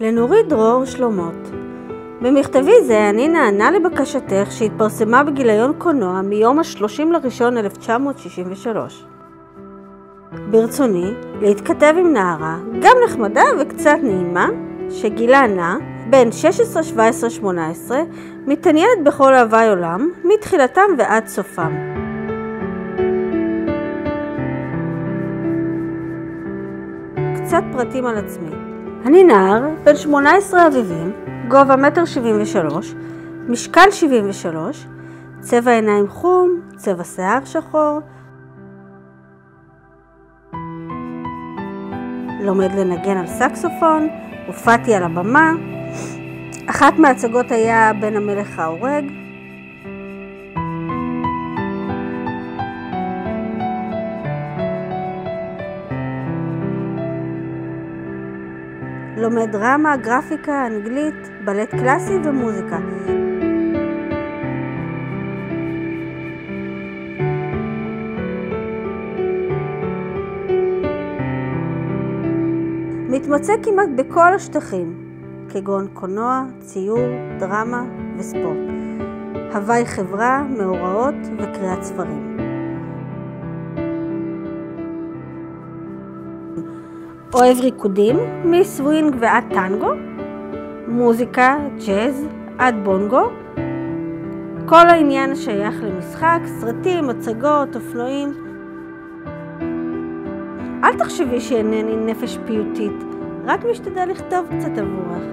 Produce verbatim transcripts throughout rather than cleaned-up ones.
לנורית דרור שלומות. במכתבי זה אני נענה לבקשתך שהתפרסמה בגיליון קולנוע מיום ה-שלושים לראשון אלף תשע מאות שישים ושלוש. ברצוני להתכתב עם נערה, גם נחמדה וקצת נעימה, שגילה נע, בין שש עשרה, שבע עשרה, שמונה עשרה, מתעניינת בכל אהבי עולם, מתחילתם ועד סופם. קצת פרטים על עצמי. אני נער, בן שמונה עשרה אביבים, גובה מטר שבעים ושלוש, משקל שבעים ושלוש, צבע עיניים חום, צבע שיער שחור, לומד לנגן על סקסופון, הופעתי על הבמה, אחת מההצגות היה בן המלך ההורג, לומד דרמה, גרפיקה, אנגלית, בלט קלאסי ומוזיקה. מתמצא כמעט בכל השטחים, כגון קולנוע, ציור, דרמה וספורט. הווי חברה, מאורעות וקריאת ספרים. אוהב ריקודים, מסווינג ועד טנגו, מוזיקה, ג'אז, עד בונגו, כל העניין שייך למשחק, סרטים, הצגות, אופנועים. אל תחשבי שאינני נפש פיוטית, רק משתדל לכתוב קצת עבורך.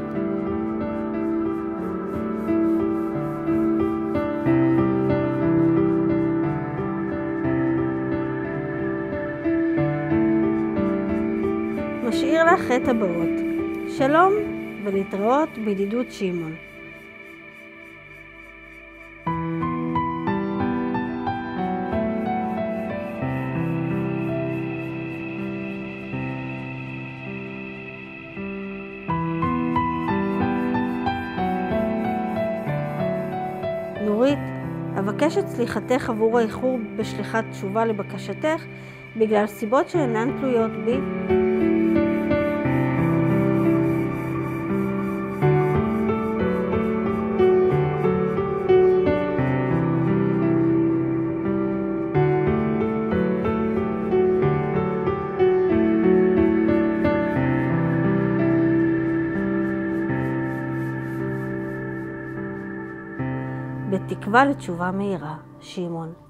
משאיר לך את הבאות. שלום ולהתראות בידידות שמעון. נורית, אבקש את סליחתך עבור האיחור בשליחת תשובה לבקשתך בגלל סיבות שאינן תלויות בי. בתקווה לתשובה מהירה, שמעון.